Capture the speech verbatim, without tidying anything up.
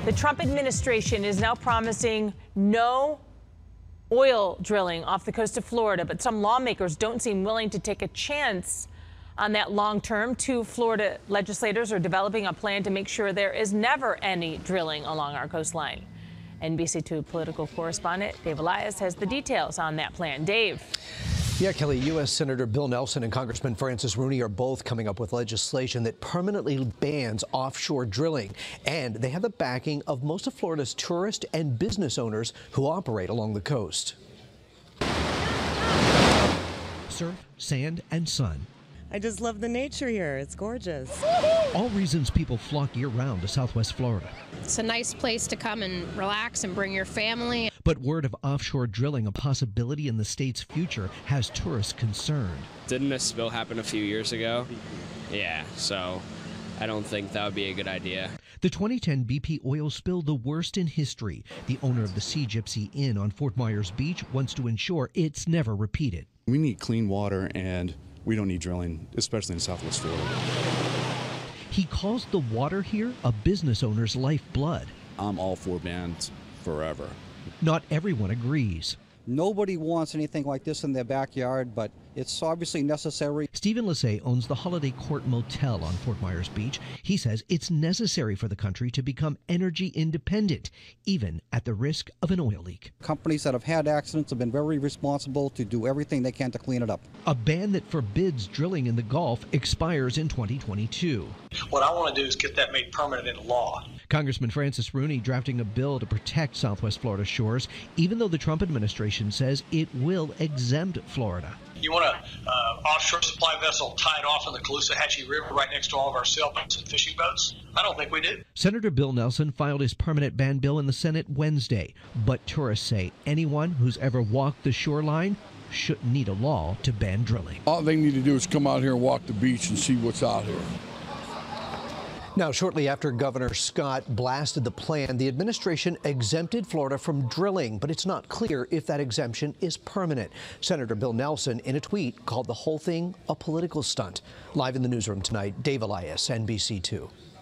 The Trump administration is now promising no oil drilling off the coast of Florida, but some lawmakers don't seem willing to take a chance on that long term. Two Florida legislators are developing a plan to make sure there is never any drilling along our coastline. N B C two political correspondent Dave Elias has the details on that plan. Dave. Yeah, Kelly, U S Senator Bill Nelson and Congressman Francis Rooney are both coming up with legislation that permanently bans offshore drilling. And they have the backing of most of Florida's tourist and business owners who operate along the coast. Surf, sand, and sun. I just love the nature here. It's gorgeous. All reasons people flock year-round to Southwest Florida. It's a nice place to come and relax and bring your family. But word of offshore drilling, a possibility in the state's future, has tourists concerned. Didn't a spill happen a few years ago? Yeah, so I don't think that would be a good idea. The twenty ten B P oil spill, the worst in history. The owner of the Sea Gypsy Inn on Fort Myers Beach wants to ensure it's never repeated. We need clean water, and we don't need drilling, especially in Southwest Florida. He calls the water here a business owner's lifeblood. I'm all for bans forever. Not everyone agrees. Nobody wants anything like this in their backyard, but it's obviously necessary. Stephen Lassay owns the Holiday Court Motel on Fort Myers Beach. He says it's necessary for the country to become energy independent, even at the risk of an oil leak. Companies that have had accidents have been very responsible to do everything they can to clean it up. A ban that forbids drilling in the Gulf expires in twenty twenty-two. What I want to do is get that made permanent into law. Congressman Francis Rooney drafting a bill to protect Southwest Florida shores, even though the Trump administration says it will exempt Florida. You want an uh, offshore supply vessel tied off in the Caloosahatchee River right next to all of our sailboats and fishing boats? I don't think we do. Senator Bill Nelson filed his permanent ban bill in the Senate Wednesday, but tourists say anyone who's ever walked the shoreline shouldn't need a law to ban drilling. All they need to do is come out here and walk the beach and see what's out here. Now, shortly after Governor Scott blasted the plan, the administration exempted Florida from drilling, but it's not clear if that exemption is permanent. Senator Bill Nelson, in a tweet, called the whole thing a political stunt. Live in the newsroom tonight, Dave Elias, N B C two.